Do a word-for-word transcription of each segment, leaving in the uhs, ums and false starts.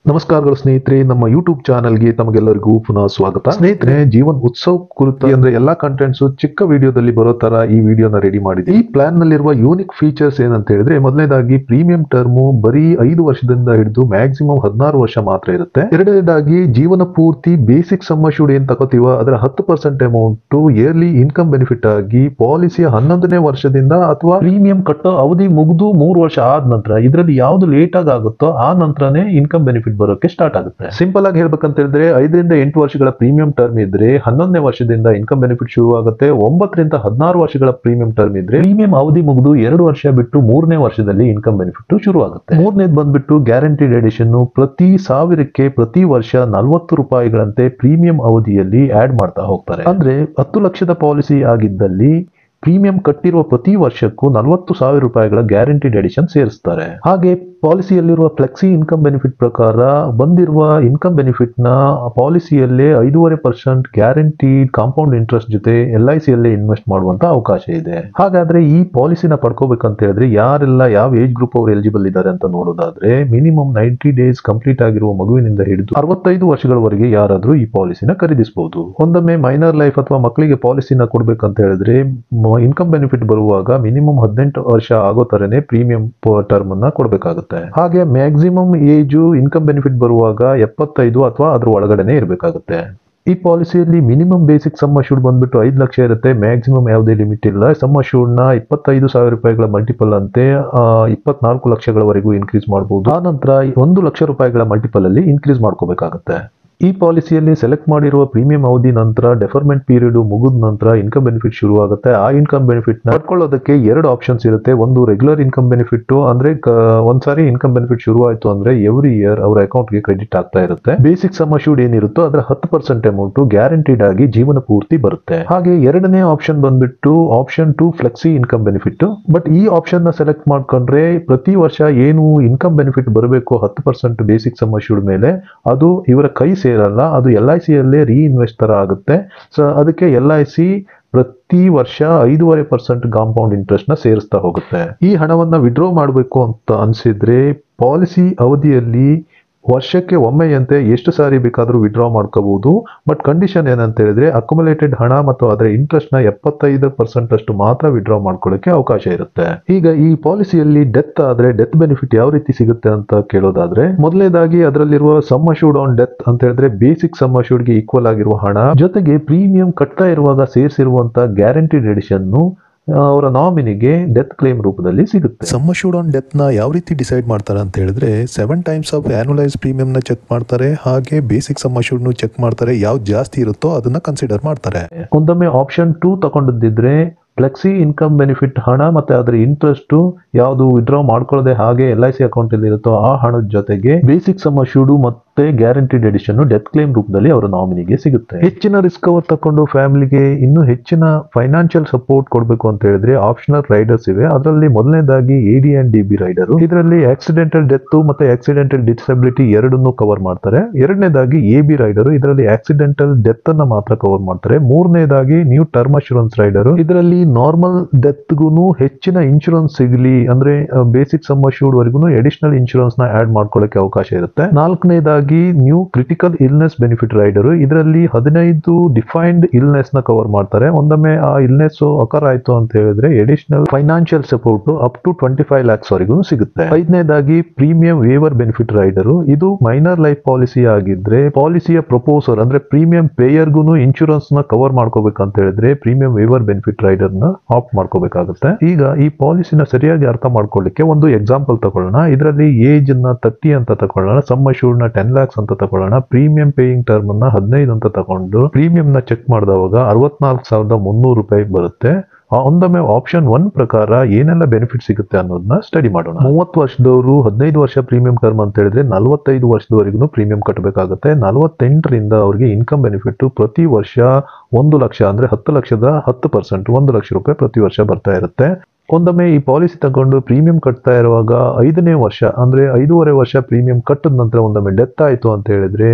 ನಮಸ್ಕಾರಗಳು ಸ್ನೇಹಿತರೆ, ನಮ್ಮ ಯೂಟ್ಯೂಬ್ ಚಾನೆಲ್ಗೆ ತಮಗೆಲ್ಲರಿಗೂ ಪುನಃ ಸ್ವಾಗತ. ಸ್ನೇಹಿತರೆ, ಜೀವನ್ ಉತ್ಸವ್ ಕುರಿತು ಅಂದ್ರೆ ಎಲ್ಲಾ ಕಂಟೆಂಟ್ಸ್ ಚಿಕ್ಕ ವಿಡಿಯೋದಲ್ಲಿ ಬರೋ ತರ ಈ ವಿಡಿಯೋನ ರೆಡಿ ಮಾಡಿದೆ. ಈ ಪ್ಲಾನ್ ನಲ್ಲಿರುವ ಯೂನಿಕ್ ಫೀಚರ್ಸ್ ಏನಂತ ಹೇಳಿದ್ರೆ, ಮೊದಲನೇದಾಗಿ ಪ್ರೀಮಿಯಂ ಟರ್ಮ್ ಬರೀ ಐದು ವರ್ಷದಿಂದ ಹಿಡಿದು ಮ್ಯಾಕ್ಸಿಮಮ್ ಹದಿನಾರು ವರ್ಷ ಮಾತ್ರ ಇರುತ್ತೆ. ಎರಡನೇದಾಗಿ ಜೀವನ ಪೂರ್ತಿ ಬೇಸಿಕ್ ಸಮ್ ಅಶ್ಯೂರ್ಡ್ ಏನ್ ತಗೋತೀವ ಅದರ ಹತ್ತು percent amount yearly income benefit ಆಗಿ ಪಾಲಿಸಿಯ ಹನ್ನೊಂದನೇ ವರ್ಷದಿಂದ ಅಥವಾ ಪ್ರೀಮಿಯಂ ಕಟ್ಟೋ ಅವಧಿ ಮುಗಿದು ಮೂರು ವರ್ಷ ಆದ ನಂತರ ಇದರಲ್ಲಿ ಯಾವ್ದು ಲೇಟ್ ಆಗಿ ಆಗುತ್ತೋ ಆ ನಂತರನೇ ಇನ್ಕಮ್ ಬೆನಿಫಿಟ್ ಬರೋಕೆ ಸ್ಟಾರ್ಟ್ ಆಗುತ್ತೆ. ಸಿಂಪಲ್ ಆಗಿ ಹೇಳ್ಬೇಕಂತ ಹೇಳಿದ್ರೆ, ಐದರಿಂದ ಎಂಟು ವರ್ಷಗಳ ಪ್ರೀಮಿಯಂ ಟರ್ಮ್ ಇದ್ರೆ ಹನ್ನೊಂದನೇ ವರ್ಷದಿಂದ ಇನ್ಕಮ್ ಬೆನಿಫಿಟ್ ಶುರು ಆಗುತ್ತೆ. ಒಂಬತ್ತರಿಂದ ಹದಿನಾರು ವರ್ಷಗಳ ಪ್ರೀಮಿಯಂ ಟರ್ಮ್ ಇದ್ರೆ ಪ್ರೀಮಿಯಂ ಅವಧಿ ಮುಗಿದು ಎರಡು ವರ್ಷ ಬಿಟ್ಟು ಮೂರನೇ ವರ್ಷದಲ್ಲಿ ಇನ್ಕಮ್ ಬೆನಿಫಿಟ್ ಶುರು ಆಗುತ್ತೆ. ಮೂರನೇದು ಬಂದ್ಬಿಟ್ಟು ಗ್ಯಾರಂಟಿಡ್ ಎಡಿಷನ್. ಪ್ರತಿ ಸಾವಿರಕ್ಕೆ ಪ್ರತಿ ವರ್ಷ ನಲವತ್ತು ರೂಪಾಯಿಗಳಂತೆ ಪ್ರೀಮಿಯಂ ಅವಧಿಯಲ್ಲಿ ಆಡ್ ಮಾಡ್ತಾ ಹೋಗ್ತಾರೆ. ಅಂದ್ರೆ ಹತ್ತು ಲಕ್ಷದ ಪಾಲಿಸಿ ಆಗಿದ್ದಲ್ಲಿ ಪ್ರೀಮಿಯಂ ಕಟ್ಟಿರುವ ಪ್ರತಿ ವರ್ಷಕ್ಕೂ ನಲವತ್ತು ಸಾವಿರ ರೂಪಾಯಿಗಳ ಗ್ಯಾರಂಟಿಡ್ ಎಡಿಷನ್ ಸೇರಿಸ್ತಾರೆ. ಹಾಗೆ ಪಾಲಿಸಿಯಲ್ಲಿರುವ ಫ್ಲೆಕ್ಸಿ ಇನ್ಕಮ್ ಬೆನಿಫಿಟ್ ಪ್ರಕಾರ ಬಂದಿರುವ ಇನ್ಕಮ್ ಬೆನಿಫಿಟ್ ನ ಪಾಲಿಸಿಯಲ್ಲೇ ಐದೂವರೆ ಪರ್ಸೆಂಟ್ ಗ್ಯಾರಂಟಿಡ್ ಕಾಂಪೌಂಡ್ ಇಂಟ್ರೆಸ್ಟ್ ಜೊತೆ ಎಲ್ ಐ ಸಿ ಯಲ್ಲೇ ಇನ್ವೆಸ್ಟ್ ಮಾಡುವಂತ ಅವಕಾಶ ಇದೆ. ಹಾಗಾದ್ರೆ ಈ ಪಾಲಿಸಿನ ಪಡ್ಕೋಬೇಕಂತ ಹೇಳಿದ್ರೆ ಯಾರೆಲ್ಲ ಯಾವ ಏಜ್ ಗ್ರೂಪ್ ಅವರು ಎಲಿಜಿಬಲ್ ಇದ್ದಾರೆ ಅಂತ ನೋಡೋದಾದ್ರೆ, ಮಿನಿಮಮ್ ನೈಂಟಿ ಡೇಸ್ ಕಂಪ್ಲೀಟ್ ಆಗಿರುವ ಮಗುವಿನಿಂದ ಹಿಡಿದು ಅರವತ್ತೈದು ವರ್ಷಗಳವರೆಗೆ ಯಾರಾದ್ರೂ ಈ ಪಾಲಿಸಿನ ಖರೀದಿಸಬಹುದು. ಒಂದೊಮ್ಮೆ ಮೈನರ್ ಲೈಫ್ ಅಥವಾ ಮಕ್ಕಳಿಗೆ ಪಾಲಿಸಿನ ಕೊಡ್ಬೇಕಂತ ಹೇಳಿದ್ರೆ ಇನ್ಕಮ್ ಬೆನಿಫಿಟ್ ಬರುವಾಗ ಮಿನಿಮಮ್ ಹದಿನೆಂಟು ವರ್ಷ ಆಗೋ ತರನೇ ಪ್ರೀಮಿಯಂ ಟರ್ಮ್ ಅನ್ನ ಕೊಡಬೇಕಾಗುತ್ತೆ. ಹಾಗೆ ಮ್ಯಾಕ್ಸಿಮಮ್ ಏಜ್ ಇನ್ಕಮ್ ಬೆನಿಫಿಟ್ ಬರುವಾಗ ಎಪ್ಪತ್ತೈದು ಅಥವಾ ಅದ್ರ ಒಳಗಡೆನೆ ಇರಬೇಕಾಗುತ್ತೆ. ಈ ಪಾಲಿಸಿಯಲ್ಲಿ ಮಿನಿಮಮ್ ಬೇಸಿಕ್ ಸಮ್ ಅಶ್ಯೂರ್ಡ್ ಬಂದ್ಬಿಟ್ಟು ಐದು ಲಕ್ಷ ಇರುತ್ತೆ. ಮ್ಯಾಕ್ಸಿಮಮ್ ಯಾವುದೇ ಲಿಮಿಟ್ ಇಲ್ಲ. ಸಮ್ ಅಶ್ಯೂರ್ಡ್ ನ ಇಪ್ಪತ್ತೈದು ಸಾವಿರ ರೂಪಾಯಿಗಳ ಮಲ್ಟಿಪಲ್ ಅಂತೆ ಇಪ್ಪತ್ನಾಲ್ಕು ಲಕ್ಷಗಳವರೆಗೂ ಇನ್ಕ್ರೀಸ್ ಮಾಡಬಹುದು. ಆ ನಂತರ ಒಂದು ಲಕ್ಷ ರೂಪಾಯಿಗಳ ಮಲ್ಟಿಪಲ್ ಅಲ್ಲಿ ಇನ್ಕ್ರೀಸ್ ಮಾಡ್ಕೋಬೇಕಾಗುತ್ತೆ. ಈ ಪಾಲಿಸಿಯಲ್ಲಿ ಸೆಲೆಕ್ಟ್ ಮಾಡಿರುವ ಪ್ರೀಮಿಯಂ ಅವಧಿ ನಂತರ ಡೆಫರ್ಮೆಂಟ್ ಪೀರಿಯಡ್ ಮುಗಿದ ನಂತರ ಇನ್ಕಮ್ ಬೆನಿಫಿಟ್ ಶುರು ಆಗುತ್ತೆ. ಆ ಇನ್ಕಮ್ ಬೆನಿಫಿಟ್ ನ ಪಡ್ಕೊಳ್ಳೋದಕ್ಕೆ ಎರಡು ಆಪ್ಷನ್ಸ್ ಇರುತ್ತೆ. ಒಂದು ರೆಗ್ಯುಲರ್ ಇನ್ಕಮ್ ಬೆನಿಫಿಟ್, ಅಂದ್ರೆ ಒಂದ್ಸಾರಿ ಇನ್ಕಮ್ ಬೆನಿಫಿಟ್ ಶುರು ಆಯ್ತು ಅಂದ್ರೆ ಎವ್ರಿ ಇಯರ್ ಅವರ ಅಕೌಂಟ್ ಗೆ ಕ್ರೆಡಿಟ್ ಆಗ್ತಾ ಇರುತ್ತೆ. ಬೇಸಿಕ್ ಸಮ್ ಅಶ್ಯೂರ್ಡ್ ಏನಿರುತ್ತೋ ಅದರ ಹತ್ತು ಪರ್ಸೆಂಟ್ ಅಮೌಂಟ್ ಗ್ಯಾರಂಟಿಡ್ ಆಗಿ ಜೀವನ ಪೂರ್ತಿ ಬರುತ್ತೆ. ಹಾಗೆ ಎರಡನೇ ಆಪ್ಷನ್ ಬಂದ್ಬಿಟ್ಟು option two flexi income benefit. But ಈ ಆಪ್ಷನ್ ನ ಸೆಲೆಕ್ಟ್ ಮಾಡ್ಕೊಂಡ್ರೆ ಪ್ರತಿ ವರ್ಷ ಏನು ಇನ್ಕಮ್ ಬೆನಿಫಿಟ್ ಬರಬೇಕು ಹತ್ತು ಪರ್ಸೆಂಟ್ ಬೇಸಿಕ್ ಸಮ್ ಅಶ್ಯೂರ್ಡ್ ಮೇಲೆ, ಅದು ಇವರ ಕೈ ಸೇರಲ್ಲ. ಅದು ಎಲ್ ಐ ಸಿ ಯಲ್ಲೇ ರೀಇನ್ವೆಸ್ಟ್ ತರ ಆಗುತ್ತೆ. ಸೊ ಅದಕ್ಕೆ ಎಲ್ ಐ ಸಿ ಪ್ರತಿ ವರ್ಷ ಐದೂವರೆ ಪರ್ಸೆಂಟ್ ಕಾಂಪೌಂಡ್ ಇಂಟ್ರೆಸ್ಟ್ ನ ಸೇರಿಸ್ತಾ ಹೋಗುತ್ತೆ. ಈ ಹಣವನ್ನ ವಿಡ್ರಾ ಮಾಡಬೇಕು ಅಂತ ಅನ್ಸಿದ್ರೆ ಪಾಲಿಸಿ ಅವಧಿಯಲ್ಲಿ ವರ್ಷಕ್ಕೆ ಒಮ್ಮೆಯಂತೆ ಎಷ್ಟು ಸಾರಿ ಬೇಕಾದ್ರೂ ವಿಡ್ರಾ ಮಾಡ್ಕೋಬಹುದು. ಬಟ್ ಕಂಡೀಷನ್ ಏನಂತ ಹೇಳಿದ್ರೆ ಅಕ್ಯುಮುಲೇಟೆಡ್ ಹಣ ಮತ್ತು ಅದರ ಇಂಟ್ರೆಸ್ಟ್ ನ ಎಪ್ಪತ್ತೈದು ಪರ್ಸೆಂಟ್ ಅಷ್ಟು ಮಾತ್ರ ವಿಡ್ರಾ ಮಾಡ್ಕೊಳ್ಳಕ್ಕೆ ಅವಕಾಶ ಇರುತ್ತೆ. ಈಗ ಈ ಪಾಲಿಸಿಯಲ್ಲಿ ಡೆತ್ ಆದ್ರೆ ಡೆತ್ ಬೆನಿಫಿಟ್ ಯಾವ ರೀತಿ ಸಿಗುತ್ತೆ ಅಂತ ಕೇಳೋದಾದ್ರೆ, ಮೊದಲನೇದಾಗಿ ಅದರಲ್ಲಿರುವ ಸಮ್ ಅಶ್ಯೂರ್ಡ್ ಆನ್ ಡೆತ್ ಅಂತ ಹೇಳಿದ್ರೆ ಬೇಸಿಕ್ ಸಮ್ ಅಶ್ಯೂರ್ಡ್ ಗೆ ಈಕ್ವಲ್ ಆಗಿರುವ ಹಣ ಜೊತೆಗೆ ಪ್ರೀಮಿಯಂ ಕಟ್ತಾ ಇರುವಾಗ ಸೇರಿಸಿರುವಂತ ಗ್ಯಾರಂಟಿಡ್ ಎಡಿಷನ್ ಅವರ ನಾಮಿನಿಗೆ ಡೆತ್ ಕ್ಲೇಮ್ ರೂಪದಲ್ಲಿ ಸಿಗುತ್ತೆ. ಸಮ್ ಅಶ್ಯೂರ್ಡ್ ಆನ್ ಡೆತ್ ನ ಯಾವ ರೀತಿ ಡಿಸೈಡ್ ಮಾಡ್ತಾರೆ ಅಂತ ಹೇಳಿದ್ರೆ, seven times of annualise premium ನ ಚೆಕ್ ಮಾಡ್ತಾರೆ. ಹಾಗೆ ಬೇಸಿಕ್ ಸಮ್ ಅಶ್ಯೂರ್ಡ್ ನು ಚೆಕ್ ಮಾಡ್ತಾರೆ. ಯಾವ್ದು ಜಾಸ್ತಿ ಇರುತ್ತೋ ಅದನ್ನ ಕನ್ಸಿಡರ್ ಮಾಡ್ತಾರೆ. ಒಂದೊಮ್ಮೆ ಆಪ್ಷನ್ ಟೂ ತಗೊಂಡಿದ್ರೆ ಫ್ಲೆಕ್ಸಿ ಇನ್ಕಮ್ ಬೆನಿಫಿಟ್ ಹಣ ಮತ್ತೆ ಅದರ ಇಂಟ್ರೆಸ್ಟ್ ಯಾವುದು ವಿಡ್ರಾ ಮಾಡ್ಕೊಳ್ಳದೆ ಹಾಗೆ ಎಲ್ ಐ ಸಿ ಅಕೌಂಟ್ ಅಲ್ಲಿ ಇರುತ್ತೋ ಆ ಹಣದ ಜೊತೆಗೆ ಬೇಸಿಕ್ ಸಮ್ ಅಶ್ಯೂರ್ಡ್ ಮತ್ತೆ ಗ್ಯಾರಂಟಿಡ್ ಎಡಿಷನ್ ಡೆತ್ ಕ್ಲೇಮ್ ರೂಪದಲ್ಲಿ ಅವರ ನಾಮಿನಿಗೆ ಸಿಗುತ್ತೆ. ಹೆಚ್ಚಿನ ರಿಸ್ಕ್ ಅವರ್ ತಕೊಂಡು ಫ್ಯಾಮಿಲಿಗೆ ಇನ್ನೂ ಹೆಚ್ಚಿನ ಫೈನಾನ್ಷಿಯಲ್ ಸಪೋರ್ಟ್ ಕೊಡಬೇಕು ಅಂತ ಹೇಳಿದ್ರೆ ಆಪ್ಷನಲ್ ರೈಡರ್ಸ್ ಇವೆ. ಅದರಲ್ಲಿ ಮೊದಲನೇದಾಗಿ A D and D B rider. ಇದರಲ್ಲಿ ಆಕ್ಸಿಡೆಂಟಲ್ ಡೆತ್ ಮತ್ತೆ ಆಕ್ಸಿಡೆಂಟಲ್ ಡಿಸಬಿಲಿಟಿ ಎರಡನ್ನೂ ಕವರ್ ಮಾಡ್ತಾರೆ. ಎರಡನೇದಾಗಿ ಎ ಬಿ ರೈಡರ್. ಇದರಲ್ಲಿ ಆಕ್ಸಿಡೆಂಟಲ್ ಡೆತ್ ಅನ್ನ ಮಾತ್ರ ಕವರ್ ಮಾಡ್ತಾರೆ. ಮೂರನೇದಾಗಿ ನ್ಯೂ ಟರ್ಮ್ ಅಶ್ಯೂರೆನ್ಸ್ ರೈಡರ್. ಇದರಲ್ಲಿ ನಾರ್ಮಲ್ ಡೆತ್ ಗೂನು ಹೆಚ್ಚಿನ ಇನ್ಶೂರೆನ್ಸ್ ಸಿಗಲಿ ಅಂದ್ರೆ ಬೇಸಿಕ್ ಸಮ್ ಅಶ್ಯೂರ್ಡ್ ವರೆಗೂ ಅಡಿಷನಲ್ ಇನ್ಶೂರೆನ್ಸ್ ನ ಆಡ್ ಮಾಡ್ಕೊಳ್ಳಕ್ಕೆ ಅವಕಾಶ ಇರುತ್ತೆ. ನಾಲ್ಕನೇದಾಗಿ new critical illness benefit rider. ಇದರಲ್ಲಿ ಹದಿನೈದು ಡಿಫೈನ್ಡ್ ಇಲ್ನೆಸ್ ನ ಕವರ್ ಮಾಡ್ತಾರೆ. ಒಂದೊಮ್ಮೆ ಆ ಇಲ್ನೆಸ್ ಅಕರ್ ಆಯ್ತು ಅಂತ ಹೇಳಿದ್ರೆ additional financial support up to twenty five lakhs ವರೆಗೂ ಸಿಗುತ್ತೆ. ಐದನೇದಾಗಿ ಪ್ರೀಮಿಯಂ ವೇವರ್ ಬೆನಿಫಿಟ್ ರೈಡರ್. ಇದು ಮೈನರ್ ಲೈಫ್ ಪಾಲಿಸಿ ಆಗಿದ್ರೆ ಪಾಲಿಸಿಯ ಪ್ರಪೋಸರ್ ಅಂದ್ರೆ ಪ್ರೀಮಿಯಂ ಪೇಯರ್ ಗೂನು ಇನ್ಶೂರೆನ್ಸ್ ನ ಕವರ್ ಮಾಡ್ಕೋಬೇಕಂತ ಹೇಳಿದ್ರೆ premium waiver benefit rider opt ಮಾಡ್ಕೋಬೇಕಾಗುತ್ತೆ. ಈಗ ಈ ಪಾಲಿಸಿನ ಸರಿಯಾಗಿ ಅರ್ಥ ಮಾಡ್ಕೊಳ್ಳಿಕ್ಕೆ ಒಂದು ಎಕ್ಸಾಂಪಲ್ ತಗೊಳ್ಳೋಣ. ಇದರಲ್ಲಿ ಏಜ್ ನ ತರ್ಟಿ ಅಂತ ತಗೊಳ್ಳೋಣ, ಸಮ್ ಅಶ್ಯೂರ್ಡ್ ನ ಟೆನ್ ಲ್ಯಾಕ್ಸ್ ಅಂತ ತಗೊಳ್ಳೋಣ, ಪ್ರೀಮಿಯಂ ಪೇಯಿಂಗ್ ಟರ್ಮ್ ಅನ್ನ ಹದಿನೈದು ಅಂತ ತಗೊಂಡು ಪ್ರೀಮಿಯಂ ನ ಚೆಕ್ ಮಾಡಿದವಾಗ ಅರವತ್ನಾಲ್ಕು ಸಾವಿರದ ಮುನ್ನೂರು ರೂಪಾಯಿ ಬರುತ್ತೆ. ಒಂದೊಮ್ಮೆ ಆಪ್ಷನ್ ಒನ್ ಪ್ರಕಾರ ಏನೆಲ್ಲ ಬೆನಿಫಿಟ್ ಸಿಗುತ್ತೆ ಅನ್ನೋದನ್ನ ಸ್ಟಡಿ ಮಾಡೋಣ. ಮೂವತ್ತು ವರ್ಷದವರು ಹದಿನೈದು ವರ್ಷ ಪ್ರೀಮಿಯಂ ಟರ್ಮ್ ಅಂತ ಹೇಳಿದ್ರೆ ನಲವತ್ತೈದು ವರ್ಷದವರೆಗೂ ಪ್ರೀಮಿಯಂ ಕಟ್ಟಬೇಕಾಗುತ್ತೆ. ನಲವತ್ತೆಂಟರಿಂದ ಅವರಿಗೆ ಇನ್ಕಮ್ ಬೆನಿಫಿಟ್ ಪ್ರತಿ ವರ್ಷ ಒಂದು ಲಕ್ಷ ಅಂದ್ರೆ ಹತ್ತು ಲಕ್ಷದ ಹತ್ತು ಪರ್ಸೆಂಟ್ ಒಂದು ಲಕ್ಷ ರೂಪಾಯಿ ಪ್ರತಿ ವರ್ಷ ಬರ್ತಾ ಇರುತ್ತೆ. ಒಂದೊಮ್ಮೆ ಈ ಪಾಲಿಸಿ ತಗೊಂಡು ಪ್ರೀಮಿಯಂ ಕಟ್ತಾ ಇರುವಾಗ ಐದನೇ ವರ್ಷ ಅಂದ್ರೆ ಐದೂವರೆ ವರ್ಷ ಪ್ರೀಮಿಯಂ ಕಟ್ಟಿದ ನಂತರ ಒಂದೊಮ್ಮೆ ಡೆತ್ ಆಯ್ತು ಅಂತ ಹೇಳಿದ್ರೆ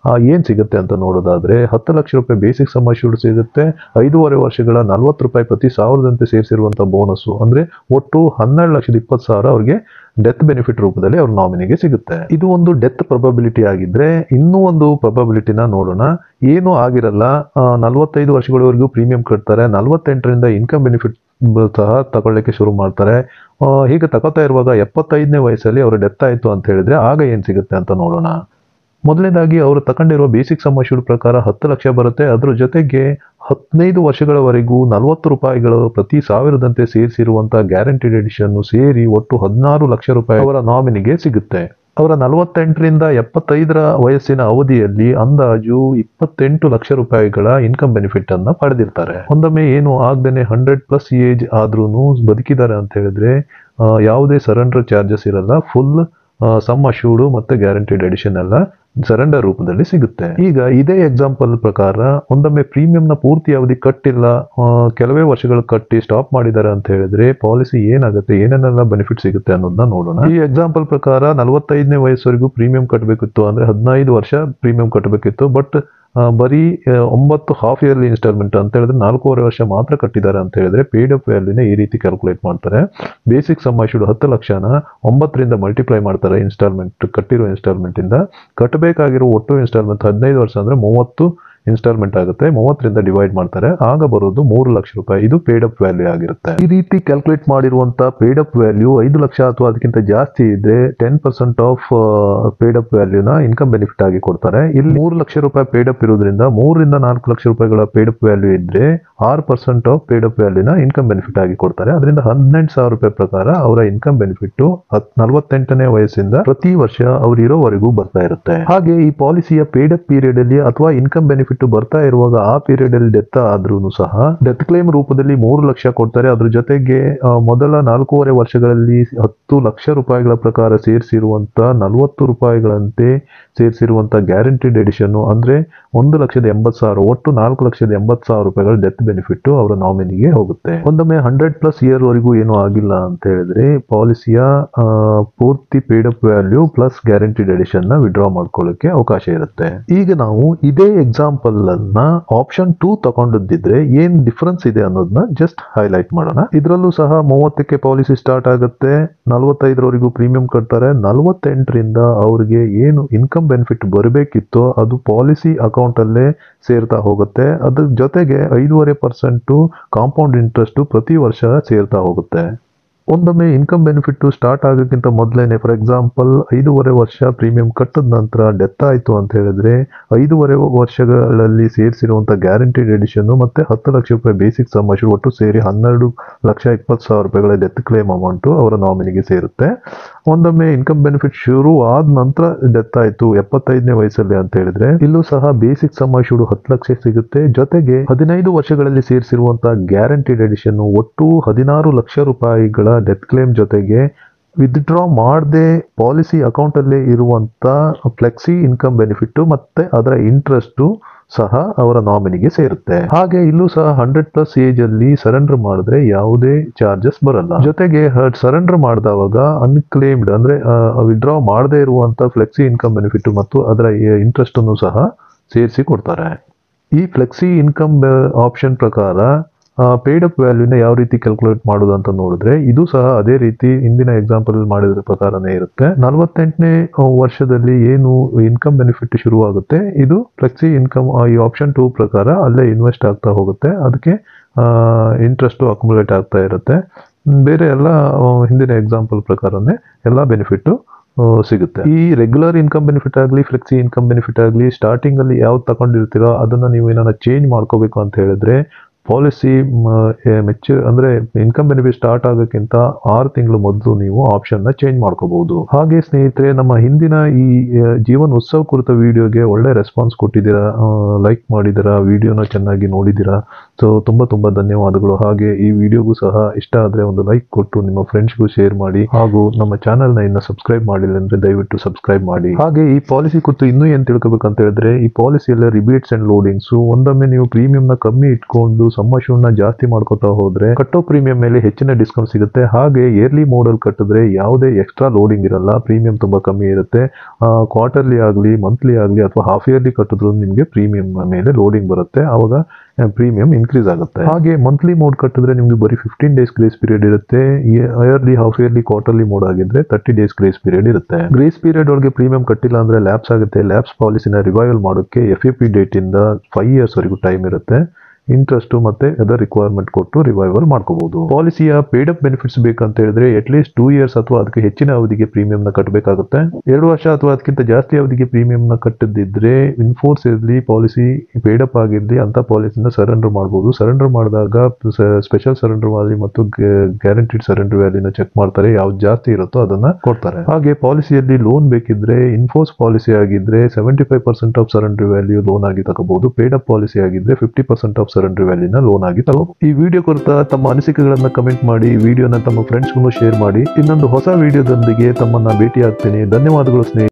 ಏನ್ ಸಿಗುತ್ತೆ ಅಂತ ನೋಡೋದಾದ್ರೆ ಹತ್ತು ಲಕ್ಷ ರೂಪಾಯಿ ಬೇಸಿಕ್ ಸಮ್ ಅಶ್ಯೂರ್ಡ್ ಸಿಗುತ್ತೆ, ಐದೂವರೆ ವರ್ಷಗಳ ನಲ್ವತ್ತು ರೂಪಾಯಿ ಪ್ರತಿ ಸಾವಿರದಂತೆ ಸೇರಿಸಿರುವಂತಹ ಬೋನಸ್ ಅಂದ್ರೆ ಒಟ್ಟು ಹನ್ನೆರಡು ಲಕ್ಷದ ಇಪ್ಪತ್ತು ಸಾವಿರ ಅವ್ರಿಗೆ ಡೆತ್ ಬೆನಿಫಿಟ್ ರೂಪದಲ್ಲಿ ಅವ್ರ ನಾಮಿನಿಗೆ ಸಿಗುತ್ತೆ. ಇದು ಒಂದು ಡೆತ್ ಪ್ರೊಬಬಿಲಿಟಿ ಆಗಿದ್ರೆ ಇನ್ನೂ ಒಂದು ಪ್ರೊಬಬಿಲಿಟಿನ ನೋಡೋಣ. ಏನು ಆಗಿರಲ್ಲ, ನಲ್ವತ್ತೈದು ವರ್ಷಗಳವರೆಗೂ ಪ್ರೀಮಿಯಂ ಕಟ್ತಾರೆ, ನಲ್ವತ್ತೆಂಟರಿಂದ ಇನ್ಕಮ್ ಬೆನಿಫಿಟ್ ಸಹ ತಗೊಳ್ಳಿಕ್ಕೆ ಶುರು ಮಾಡ್ತಾರೆ. ಹೀಗೆ ತಗೋತಾ ಇರುವಾಗ ಎಪ್ಪತ್ತೈದನೇ ವಯಸ್ಸಲ್ಲಿ ಅವ್ರ ಡೆತ್ ಆಯ್ತು ಅಂತ ಹೇಳಿದ್ರೆ ಆಗ ಏನ್ ಸಿಗುತ್ತೆ ಅಂತ ನೋಡೋಣ. ಮೊದಲನೇದಾಗಿ ಅವರು ತಗೊಂಡಿರುವ ಬೇಸಿಕ್ ಸಮ್ ಅಶ್ಯೂರ್ಡ್ ಪ್ರಕಾರ ಹತ್ತು ಲಕ್ಷ ಬರುತ್ತೆ. ಅದ್ರ ಜೊತೆಗೆ ಹದಿನೈದು ವರ್ಷಗಳವರೆಗೂ ನಲವತ್ತು ರೂಪಾಯಿಗಳು ಪ್ರತಿ ಸಾವಿರದಂತೆ ಸೇರಿಸಿರುವಂತಹ ಗ್ಯಾರಂಟಿಡ್ ಎಡಿಷನ್ ಸೇರಿ ಒಟ್ಟು ಹದಿನಾರು ಲಕ್ಷ ರೂಪಾಯಿ ಅವರ ನಾಮಿನಿಗೆ ಸಿಗುತ್ತೆ. ಅವರ ನಲವತ್ತೆಂಟರಿಂದ ಎಪ್ಪತ್ತೈದರ ವಯಸ್ಸಿನ ಅವಧಿಯಲ್ಲಿ ಅಂದಾಜು ಇಪ್ಪತ್ತೆಂಟು ಲಕ್ಷ ರೂಪಾಯಿಗಳ ಇನ್ಕಮ್ ಬೆನಿಫಿಟ್ ಅನ್ನ ಪಡೆದಿರ್ತಾರೆ. ಒಂದೊಮ್ಮೆ ಏನು ಆಗದೇನೆ ಹಂಡ್ರೆಡ್ ಪ್ಲಸ್ ಏಜ್ ಆದ್ರೂ ಬದುಕಿದ್ದಾರೆ ಅಂತ ಹೇಳಿದ್ರೆ ಯಾವುದೇ ಸರೆಂಡರ್ ಚಾರ್ಜಸ್ ಇರಲ್ಲ. ಫುಲ್ ಸಮ್ ಅಶ್ಯೂರ್ಡ್ ಮತ್ತೆ ಗ್ಯಾರಂಟಿಡ್ ಎಡಿಷನ್ ಎಲ್ಲ ಸರೆಂಡರ್ ರೂಪದಲ್ಲಿ ಸಿಗುತ್ತೆ. ಈಗ ಇದೇ ಎಕ್ಸಾಂಪಲ್ ಪ್ರಕಾರ ಒಂದೊಮ್ಮೆ ಪ್ರೀಮಿಯಂ ನ ಪೂರ್ತಿ ಅವಧಿ ಕಟ್ಟಿಲ್ಲ, ಕೆಲವೇ ವರ್ಷಗಳು ಕಟ್ಟಿ ಸ್ಟಾಪ್ ಮಾಡಿದ್ದಾರೆ ಅಂತ ಹೇಳಿದ್ರೆ ಪಾಲಿಸಿ ಏನಾಗುತ್ತೆ, ಏನೇನೆಲ್ಲ ಬೆನಿಫಿಟ್ ಸಿಗುತ್ತೆ ಅನ್ನೋದನ್ನ ನೋಡೋಣ. ಈ ಎಕ್ಸಾಂಪಲ್ ಪ್ರಕಾರ ನಲವತ್ತೈದನೇ ವಯಸ್ಸವರೆಗೂ ಪ್ರೀಮಿಯಂ ಕಟ್ಟಬೇಕಿತ್ತು, ಅಂದ್ರೆ ಹದಿನೈದು ವರ್ಷ ಪ್ರೀಮಿಯಂ ಕಟ್ಟಬೇಕಿತ್ತು. ಬಟ್ ಬರೀ ಒಂಬತ್ತು ಹಾಫ್ ಇಯರ್ಲಿ ಇನ್ಸ್ಟಾಲ್ಮೆಂಟ್ ಅಂತ ಹೇಳಿದ್ರೆ ನಾಲ್ಕೂವರೆ ವರ್ಷ ಮಾತ್ರ ಕಟ್ಟಿದ್ದಾರೆ ಅಂತ ಹೇಳಿದ್ರೆ ಪೇಡ್ ಅಪ್ ವ್ಯಾಲ್ಯೂನ ಈ ರೀತಿ ಕ್ಯಾಲ್ಕುಲೇಟ್ ಮಾಡ್ತಾರೆ. ಬೇಸಿಕ್ ಸಮ್ ಅಶ್ಯೂರ್ಡ್ ಹತ್ತು ಲಕ್ಷನ ಒಂಬತ್ತರಿಂದ ಮಲ್ಟಿಪ್ಲೈ ಮಾಡ್ತಾರೆ ಇನ್ಸ್ಟಾಲ್ಮೆಂಟ್ ಕಟ್ಟಿರೋ ಇನ್ಸ್ಟಾಲ್ಮೆಂಟ್ ಇಂದ. ಕಟ್ಟಬೇಕಾಗಿರೋ ಒಟ್ಟು ಇನ್ಸ್ಟಾಲ್ಮೆಂಟ್ ಹದಿನೈದು ವರ್ಷ ಅಂದ್ರೆ ಮೂವತ್ತು ಇನ್ಸ್ಟಾಲ್ಮೆಂಟ್ ಆಗುತ್ತೆ, ಮೂವತ್ತರಿಂದ ಡಿವೈಡ್ ಮಾಡ್ತಾರೆ, ಆಗ ಬರೋದು ಮೂರು ಲಕ್ಷ ರೂಪಾಯಿ. ಇದು ಪೇಡ್ ಅಪ್ ವ್ಯಾಲ್ಯೂ ಆಗಿರುತ್ತೆ. ಈ ರೀತಿ ಕ್ಯಾಲ್ಕುಲೇಟ್ ಮಾಡಿರುವಂತ ಪೇಡ್ ಅಪ್ ವ್ಯಾಲ್ಯೂ ಐದು ಲಕ್ಷ ಅಥವಾ ಅದಕ್ಕಿಂತ ಜಾಸ್ತಿ ಇದ್ರೆ ten percent of paid up ವ್ಯಾಲ್ಯೂನ ಇನ್ಕಮ್ ಬೆನಿಫಿಟ್ ಆಗಿ ಕೊಡ್ತಾರೆ. ಇಲ್ಲಿ ಮೂರು ಲಕ್ಷ ರೂಪಾಯಿ ಪೇಡ್ ಅಪ್ ಇರೋದ್ರಿಂದ ಮೂರರಿಂದ ನಾಲ್ಕು ಲಕ್ಷ ರೂಪಾಯಿಗಳ ಪೇಡ್ ಅಪ್ ವ್ಯಾಲ್ಯೂ ಇದ್ರೆ ಆರು ಪರ್ಸೆಂಟ್ ಆಫ್ ಪೇಡ್ ಅಪ್ ವ್ಯಾಲ್ಯೂನ ಇನ್ಕಮ್ ಬೆನಿಫಿಟ್ ಆಗಿ ಕೊಡ್ತಾರೆ. ಅದರಿಂದ ಹದಿನೆಂಟು ಸಾವಿರ ರೂಪಾಯಿ ಪ್ರಕಾರ ಅವರ ಇನ್ಕಮ್ ಬೆನಿಫಿಟ್ ನಲವತ್ತೆಂಟನೇ ವಯಸ್ಸಿಂದ ಪ್ರತಿ ವರ್ಷ ಅವ್ರು ಇರೋವರೆಗೂ ಬರ್ತಾ ಇರುತ್ತೆ. ಹಾಗೆ ಈ ಪಾಲಿಸಿಯ ಪೇಡ್ ಅಪ್ ಪೀರಿಯಡ್ ಅಲ್ಲಿ ಅಥವಾ ಇನ್ಕಮ್ ಬೆನಿಫಿಟ್ ಬರ್ತಾ ಇರುವಾಗ ಆ ಪೀರಿಯಡ್ ಅಲ್ಲಿ ಡೆತ್ ಆದ್ರೂ ಸಹ ಡೆತ್ ಕ್ಲೇಮ್ ರೂಪದಲ್ಲಿ ಮೂರು ಲಕ್ಷ ಕೊಡ್ತಾರೆ. ಅದ್ರ ಜೊತೆಗೆ ಮೊದಲ ನಾಲ್ಕೂವರೆ ವರ್ಷಗಳಲ್ಲಿ ಹತ್ತು ಲಕ್ಷ ರೂಪಾಯಿಗಳ ಪ್ರಕಾರ ಸೇರಿಸಿರುವಂತ ನಲವತ್ತು ರೂಪಾಯಿಗಳಂತೆ ಸೇರಿಸಿರುವಂತ ಗ್ಯಾರಂಟಿಡ್ ಎಡಿಷನ್ ಅಂದ್ರೆ ಒಂದು ಲಕ್ಷದ ಎಂಬತ್ತು ಸಾವಿರ, ಒಟ್ಟು ನಾಲ್ಕು ಲಕ್ಷದ ಎಂಬತ್ತು ಸಾವಿರ ರೂಪಾಯಿಗಳ ಡೆತ್ ಬೆನಿಫಿಟ್ ಅವರ ನಾಮಿನಿಗೆ ಹೋಗುತ್ತೆ. ಒಂದೊಮ್ಮೆ ಹಂಡ್ರೆಡ್ ಪ್ಲಸ್ ಇಯರ್ ವರೆಗೂ ಏನೂ ಆಗಿಲ್ಲ ಅಂತ ಹೇಳಿದ್ರೆ ಪಾಲಿಸಿಯ ಪೂರ್ತಿ paid up value plus guaranteed addition ನ ವಿಡ್ರಾ ಮಾಡ್ಕೊಳ್ಳಕ್ಕೆ ಅವಕಾಶ ಇರುತ್ತೆ. ಈಗ ನಾವು ಇದೇ ಎಕ್ಸಾಂಪಲ್ ಅನ್ನ ಆಪ್ಷನ್ ಟೂ ತಗೊಂಡಿದ್ರೆ ಏನ್ ಡಿಫರೆನ್ಸ್ ಇದೆ ಅನ್ನೋದನ್ನ ಜಸ್ಟ್ ಹೈಲೈಟ್ ಮಾಡೋಣ. ಇದರಲ್ಲೂ ಸಹ ಮೂವತ್ತಕ್ಕೆ ಪಾಲಿಸಿ ಸ್ಟಾರ್ಟ್ ಆಗುತ್ತೆ, ನಲವತ್ತೈದರವರೆಗೂ ಪ್ರೀಮಿಯಂ ಕಟ್ತಾರೆ, ನಲವತ್ತೆಂಟರಿಂದ ಅವ್ರಿಗೆ ಏನು ಇನ್ಕಮ್ ಬೆನಿಫಿಟ್ ಬರಬೇಕಿತ್ತೋ ಅದು ಪಾಲಿಸಿ ಅಕೌಂಟ್ ಅಲ್ಲೇ ಸೇರ್ತಾ ಹೋಗುತ್ತೆ. ಅದ್ರ ಜೊತೆಗೆ ಐದೂವರೆ ಪರ್ಸೆಂಟ್ ಕಾಂಪೌಂಡ್ ಇಂಟ್ರೆಸ್ಟ್ ಪ್ರತಿ ವರ್ಷ ಸೇರ್ತಾ ಹೋಗುತ್ತೆ. ಒಂದೊಮ್ಮೆ ಇನ್ಕಮ್ ಬೆನಿಫಿಟ್ ಸ್ಟಾರ್ಟ್ ಆಗೋಕ್ಕಿಂತ ಮೊದಲೇನೆ ಫಾರ್ ಎಕ್ಸಾಂಪಲ್ ಐದೂವರೆ ವರ್ಷ ಪ್ರೀಮಿಯಂ ಕಟ್ಟಿದ ನಂತರ ಡೆತ್ ಆಯ್ತು ಅಂತ ಹೇಳಿದ್ರೆ ಐದೂವರೆ ವರ್ಷಗಳಲ್ಲಿ ಸೇರಿಸಿರುವಂತ ಗ್ಯಾರಂಟಿಡ್ ಎಡಿಷನ್ ಮತ್ತೆ ಹತ್ತು ಲಕ್ಷ ರೂಪಾಯಿ ಬೇಸಿಕ್ ಸಮ್ ಅಶ್ಯೂರ್ಡ್ ಒಟ್ಟು ಸೇರಿ ಹನ್ನೆರಡು ಲಕ್ಷ ಇಪ್ಪತ್ತು ಸಾವಿರ ರೂಪಾಯಿಗಳ ಡೆತ್ ಕ್ಲೇಮ್ ಅಮೌಂಟ್ ಅವರ ನಾಮಿನಿಗೆ ಸೇರುತ್ತೆ. ಒಂದೊಮ್ಮೆ ಇನ್ಕಮ್ ಬೆನಿಫಿಟ್ ಶುರು ಆದ ನಂತರ ಡೆತ್ ಆಯ್ತು ಎಪ್ಪತ್ತೈದನೇ ವಯಸ್ಸಲ್ಲಿ ಅಂತ ಹೇಳಿದ್ರೆ ಇಲ್ಲೂ ಸಹ ಬೇಸಿಕ್ ಸಮ್ ಅಶ್ಯೂರ್ಡ್ ಹತ್ತು ಲಕ್ಷ ಸಿಗುತ್ತೆ. ಜೊತೆಗೆ ಹದಿನೈದು ವರ್ಷಗಳಲ್ಲಿ ಸೇರಿಸಿರುವಂತಹ ಗ್ಯಾರಂಟಿಡ್ ಎಡಿಷನ್ ಒಟ್ಟು ಹದಿನಾರು ಲಕ್ಷ ರೂಪಾಯಿಗಳ ಡೆತ್ ಕ್ಲೇಮ್ ಜೊತೆಗೆ ವಿತ್ಡ್ರಾ ಮಾಡದೆ ಪಾಲಿಸಿ ಅಕೌಂಟ್ ಅಲ್ಲೇ ಇರುವಂತ ಫ್ಲೆಕ್ಸಿ ಇನ್ಕಮ್ ಬೆನಿಫಿಟ್ ಮತ್ತೆ ಅದರ ಇಂಟ್ರೆಸ್ಟ್ ಸಹ ಅವರ ನಾಮಿನಿಗೆ ಸೇರುತ್ತೆ. ಹಾಗೆ ಇಲ್ಲೂ ಸಹ ಹಂಡ್ರೆಡ್ ಪ್ಲಸ್ ಏಜ್ ಅಲ್ಲಿ ಸರೆಂಡರ್ ಮಾಡಿದ್ರೆ ಯಾವುದೇ ಚಾರ್ಜಸ್ ಬರಲ್ಲ. ಜೊತೆಗೆ ಸರೆಂಡರ್ ಮಾಡಿದವಾಗ ಅನ್ಕ್ಲೇಮ್ಡ್ ಅಂದ್ರೆ ವಿಡ್ರಾ ಮಾಡದೇ ಇರುವಂತ ಫ್ಲೆಕ್ಸಿ ಇನ್ಕಮ್ ಬೆನಿಫಿಟ್ ಮತ್ತು ಅದರ ಇಂಟ್ರೆಸ್ಟ್ ಅನ್ನು ಸಹ ಸೇರಿಸಿ ಕೊಡ್ತಾರೆ. ಈ ಫ್ಲೆಕ್ಸಿ ಇನ್ಕಮ್ ಆಪ್ಷನ್ ಪ್ರಕಾರ ಪೇಡ್ ಅಪ್ ವ್ಯಾಲ್ಯೂನ ಯಾವ ರೀತಿ ಕ್ಯಾಲ್ಕುಲೇಟ್ ಮಾಡೋದು ಅಂತ ನೋಡಿದ್ರೆ ಇದು ಸಹ ಅದೇ ರೀತಿ ಹಿಂದಿನ ಎಕ್ಸಾಂಪಲ್ ಮಾಡಿದ್ರ ಪ್ರಕಾರನೇ ಇರುತ್ತೆ. ನಲವತ್ತೆಂಟನೇ ವರ್ಷದಲ್ಲಿ ಏನು ಇನ್ಕಮ್ ಬೆನಿಫಿಟ್ ಶುರುವಾಗುತ್ತೆ ಇದು ಫ್ಲೆಕ್ಸಿ ಇನ್ಕಮ್ ಈ ಆಪ್ಷನ್ ಟೂ ಪ್ರಕಾರ ಅಲ್ಲೇ ಇನ್ವೆಸ್ಟ್ ಆಗ್ತಾ ಹೋಗುತ್ತೆ. ಅದಕ್ಕೆ ಇಂಟ್ರೆಸ್ಟ್ ಅಕ್ಯುಮುಲೇಟ್ ಆಗ್ತಾ ಇರುತ್ತೆ. ಬೇರೆ ಎಲ್ಲ ಹಿಂದಿನ ಎಕ್ಸಾಂಪಲ್ ಪ್ರಕಾರನೇ ಎಲ್ಲ ಬೆನಿಫಿಟ್ ಸಿಗುತ್ತೆ. ಈ ರೆಗ್ಯುಲರ್ ಇನ್ಕಮ್ ಬೆನಿಫಿಟ್ ಆಗಲಿ ಫ್ಲೆಕ್ಸಿ ಇನ್ಕಮ್ ಬೆನಿಫಿಟ್ ಆಗಲಿ ಸ್ಟಾರ್ಟಿಂಗ್ ಅಲ್ಲಿ ಯಾವ್ದು ತಗೊಂಡಿರ್ತೀರೋ ಅದನ್ನ ನೀವು ಏನಾರ ಚೇಂಜ್ ಮಾಡ್ಕೋಬೇಕು ಅಂತ ಹೇಳಿದ್ರೆ ಪಾಲಿಸಿ ಮೆಚ್ಯೂರ್ ಅಂದ್ರೆ ಇನ್ಕಮ್ ಬೆನಿಫಿಟ್ ಸ್ಟಾರ್ಟ್ ಆಗೋಕ್ಕಿಂತ ಆರು ತಿಂಗಳು ಮೊದಲು ನೀವು ಆಪ್ಷನ್ ನ ಚೇಂಜ್ ಮಾಡ್ಕೋಬಹುದು. ಹಾಗೆ ಸ್ನೇಹಿತರೆ ನಮ್ಮ ಹಿಂದಿನ ಈ ಜೀವನ್ ಉತ್ಸವ್ ಕುರಿತ ವಿಡಿಯೋಗೆ ಒಳ್ಳೆ ರೆಸ್ಪಾನ್ಸ್ ಕೊಟ್ಟಿದ್ದೀರಾ, ಲೈಕ್ ಮಾಡಿದ್ದೀರಾ, ವಿಡಿಯೋನ ಚೆನ್ನಾಗಿ ನೋಡಿದ್ದೀರಾ. ಸೊ ತುಂಬಾ ತುಂಬಾ ಧನ್ಯವಾದಗಳು. ಹಾಗೆ ಈ ವಿಡಿಯೋಗೂ ಸಹ ಇಷ್ಟ ಆದ್ರೆ ಒಂದು ಲೈಕ್ ಕೊಟ್ಟು ನಿಮ್ಮ ಫ್ರೆಂಡ್ಸ್ಗೂ ಶೇರ್ ಮಾಡಿ. ಹಾಗೂ ನಮ್ಮ ಚಾನೆಲ್ ನ ಇನ್ನ ಸಬ್ಸ್ಕ್ರೈಬ್ ಮಾಡಿಲ್ಲ ಅಂದ್ರೆ ದಯವಿಟ್ಟು ಸಬ್ಸ್ಕ್ರೈಬ್ ಮಾಡಿ. ಹಾಗೆ ಈ ಪಾಲಿಸಿ ಕುರಿತು ಇನ್ನೂ ಏನ್ ತಿಳ್ಕೊಬೇಕಂತ ಹೇಳಿದ್ರೆ ಈ ಪಾಲಿಸಿಯಲ್ಲ ರಿಬೇಟ್ಸ್ ಅಂಡ್ ಲೋಡಿಂಗ್ಸ್ ಒಂದೊಮ್ಮೆ ನೀವು ಪ್ರೀಮಿಯಂ ನ ಕಮ್ಮಿ ಇಟ್ಕೊಂಡು ಸಮ್ ಅಶ್ಯೂರ್ಡ್ ನ ಜಾಸ್ತಿ ಮಾಡ್ಕೋತಾ ಹೋದ್ರೆ ಕಟ್ಟೋ ಪ್ರೀಮಿಯಂ ಮೇಲೆ ಹೆಚ್ಚಿನ ಡಿಸ್ಕೌಂಟ್ ಸಿಗುತ್ತೆ. ಹಾಗೆ ಇಯರ್ಲಿ ಮೋಡ್ ಅಲ್ಲಿ ಕಟ್ಟಿದ್ರೆ ಯಾವುದೇ ಎಕ್ಸ್ಟ್ರಾ ಲೋಡಿಂಗ್ ಇರಲ್ಲ, ಪ್ರೀಮಿಯಂ ತುಂಬಾ ಕಮ್ಮಿ ಇರುತ್ತೆ. ಕ್ವಾರ್ಟರ್ಲಿ ಆಗಲಿ ಮಂತ್ಲಿ ಆಗಲಿ ಅಥವಾ ಹಾಫ್ ಇಯರ್ಲಿ ಕಟ್ಟಿದ್ರು ನಿಮಗೆ ಪ್ರೀಮಿಯಂ ಮೇಲೆ ಲೋಡಿಂಗ್ ಬರುತ್ತೆ, ಅವಾಗ ಪ್ರೀಮಿಯಂ ಇನ್ಕ್ರೀಸ್ ಆಗುತ್ತೆ. ಹಾಗೆ ಮಂತ್ಲಿ ಮೋಡ್ ಕಟ್ಟಿದ್ರೆ ನಿಮ್ಗೆ ಬರೀ ಫಿಫ್ಟೀನ್ ಡೇಸ್ ಗ್ರೇಸ್ ಪೀರಿಯಡ್ ಇರುತ್ತೆ. Yearly half yearly quarterly mode ಆಗಿದ್ರೆ ತರ್ಟಿ ಡೇಸ್ ಗ್ರೇಸ್ ಪೀರಿಯಡ್ ಇರುತ್ತೆ. ಗ್ರೇಸ್ ಪೀರಿಯಡ್ ಒಳಗೆ ಪ್ರೀಮಿಯಂ ಕಟ್ಟಿಲ್ಲ ಅಂದ್ರೆ ಲ್ಯಾಪ್ಸ್ ಆಗುತ್ತೆ. ಲ್ಯಾಪ್ಸ್ ಪಾಲಿಸಿನ ರಿವೈವಲ್ ಮಾಡೋಕೆ ಎಫ್ ಎ ಪಿ ಡೇಟ್ ಇಂದ ಫೈವ್ ಇಯರ್ಸ್ ವರೆಗೂ ಟೈಮ್ ಇರುತ್ತೆ. ಇಂಟ್ರೆಸ್ಟ್ ಮತ್ತೆ ಅದರ್ ರಿಕ್ವೈರ್ಮೆಂಟ್ ಕೊಟ್ಟು ರಿವೈವಲ್ ಮಾಡ್ಕೋಬಹುದು. ಪಾಲಿಸಿಯ ಪೇಡ್ ಅಪ್ ಬೆನಿಫಿಟ್ಸ್ ಬೇಕಂತ ಹೇಳಿದ್ರೆ ಅಟ್ ಲೀಸ್ಟ್ ಟೂ ಇಯರ್ಸ್ ಅಥವಾ ಅದಕ್ಕೆ ಹೆಚ್ಚಿನ ಅವಧಿಗೆ ಪ್ರೀಮಿಯಂ ನ ಕಟ್ಟಬೇಕಾಗುತ್ತೆ. ಎರಡು ವರ್ಷ ಅಥವಾ ಅದಕ್ಕಿಂತ ಜಾಸ್ತಿ ಅವಧಿಗೆ ಪ್ರೀಮಿಯಂ ನ ಕಟ್ಟದಿದ್ರೆ ಇನ್ಫೋರ್ಸ್ ಇರಲಿ ಪಾಲಿಸಿ ಪೇಡ್ ಅಪ್ ಆಗಿರ್ಲಿ ಅಂತ ಪಾಲಿಸಿನ ಸರೆಂಡರ್ ಮಾಡಬಹುದು. ಸರೆಂಡರ್ ಮಾಡಿದಾಗ ಸ್ಪೆಷಲ್ ಸರೆಂಡರ್ ವ್ಯಾಲ್ಯೂ ಮತ್ತು ಗ್ಯಾರಂಟಿಡ್ ಸರೆಂಡರ್ ವ್ಯಾಲ್ಯೂನ ಚೆಕ್ ಮಾಡ್ತಾರೆ, ಯಾವ್ದು ಜಾಸ್ತಿ ಇರುತ್ತೋ ಅದನ್ನ ಕೊಡ್ತಾರೆ. ಹಾಗೆ ಪಾಲಿಸಿಯಲ್ಲಿ ಲೋನ್ ಬೇಕಿದ್ರೆ ಇನ್ಫೋರ್ಸ್ ಪಾಲಿಸಿ ಆಗಿದ್ರೆ seventy five percent of surrender value loan ಆಗಿ ತಗೋಬಹುದು. ಪೇಡ್ ಅಪ್ ಪಾಲಿಸಿ ಆಗಿದ್ರೆ ಫಿಫ್ಟಿ ಪರ್ಸೆಂಟ್ ಆಫ್ ಸರೆಂಡರ್ ವ್ಯಾಲ್ಯೂನ ಲೋನ್ ಆಗಿ ತಗೋ. ಈ ವಿಡಿಯೋ ಕುರಿತ ತಮ್ಮ ಅನಿಸಿಕೆಗಳನ್ನ ಕಮೆಂಟ್ ಮಾಡಿ, ವಿಡಿಯೋನ ತಮ್ಮ ಫ್ರೆಂಡ್ಸ್ಗೂ ಶೇರ್ ಮಾಡಿ. ಇನ್ನೊಂದು ಹೊಸ ವಿಡಿಯೋದೊಂದಿಗೆ ತಮ್ಮನ್ನ ಭೇಟಿ ಆಗ್ತೀನಿ. ಧನ್ಯವಾದಗಳು ಸ್ನೇಹಿತರೆ.